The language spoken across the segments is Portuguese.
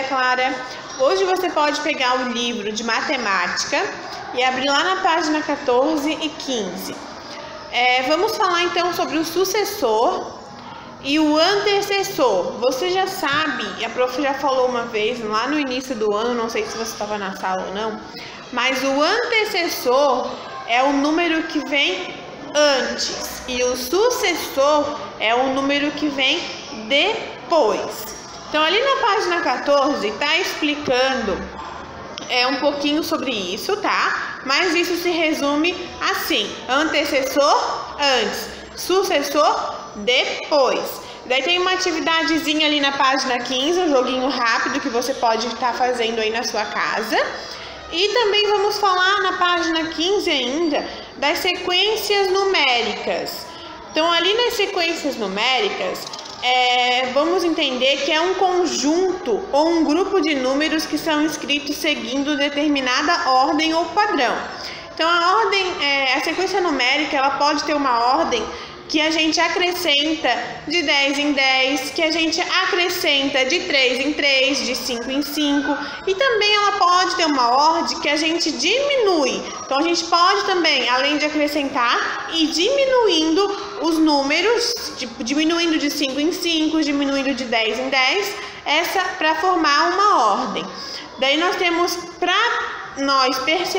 Clara. Hoje você pode pegar o livro de matemática e abrir lá na página 14 e 15. Vamos falar então sobre o sucessor e o antecessor. Você já sabe, a prof já falou uma vez lá no início do ano, não sei se você estava na sala ou não, mas o antecessor é o número que vem antes e o sucessor é o número que vem depois. Então ali na página 14 está explicando um pouquinho sobre isso, tá? Mas isso se resume assim: antecessor antes, sucessor depois. Daí tem uma atividadezinha ali na página 15, um joguinho rápido que você pode estar fazendo aí na sua casa. E também vamos falar na página 15 ainda das sequências numéricas. Então ali nas sequências numéricas, vamos entender que é um conjunto ou um grupo de números que são escritos seguindo determinada ordem ou padrão. Então a sequência numérica, ela pode ter uma ordem que a gente acrescenta de 10 em 10, que a gente acrescenta de 3 em 3, de 5 em 5, e também ela pode ter uma ordem que a gente diminui. Então a gente pode também, além de acrescentar, ir diminuindo os números, diminuindo de 5 em 5, diminuindo de 10 em 10, para formar uma ordem. Daí nós temos, para nós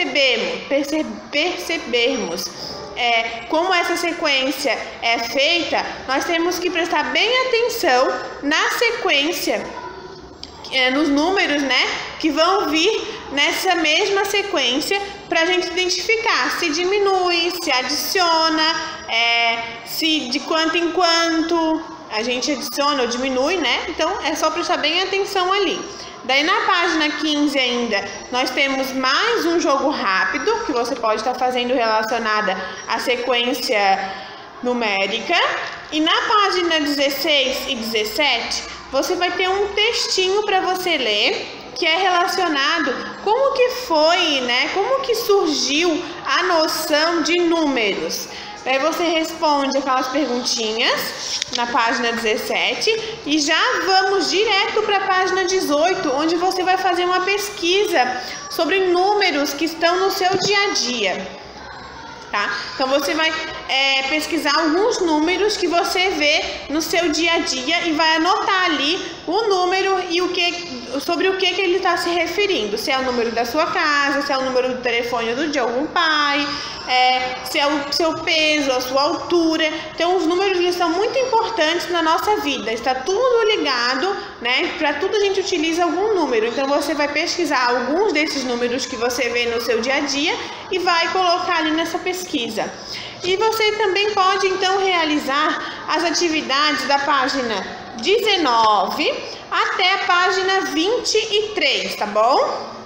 percebermos como essa sequência é feita, nós temos que prestar bem atenção na sequência, nos números, né, que vão vir nessa mesma sequência, para a gente identificar se diminui, se adiciona, se de quanto em quanto a gente adiciona ou diminui, né? Então é só prestar bem atenção ali. Daí na página 15 ainda, nós temos mais um jogo rápido que você pode estar fazendo relacionada à sequência numérica. E na página 16 e 17, você vai ter um textinho para você ler, que é relacionado como que foi, né? Como que surgiu a noção de números. Aí você responde aquelas perguntinhas na página 17 e já vamos direto para a página 18, onde você vai fazer uma pesquisa sobre números que estão no seu dia a dia, tá? Então você vai pesquisar alguns números que você vê no seu dia a dia e vai anotar ali o número e sobre o que ele está se referindo. Se é o número da sua casa, se é o número do telefone de algum pai, se é o seu peso, a sua altura. Então os números, eles são muito importantes na nossa vida. Está tudo ligado, né? Para tudo a gente utiliza algum número. Então você vai pesquisar alguns desses números que você vê no seu dia a dia e vai colocar ali nessa pesquisa. E você também pode então realizar as atividades da página 19 até a página 23, tá bom?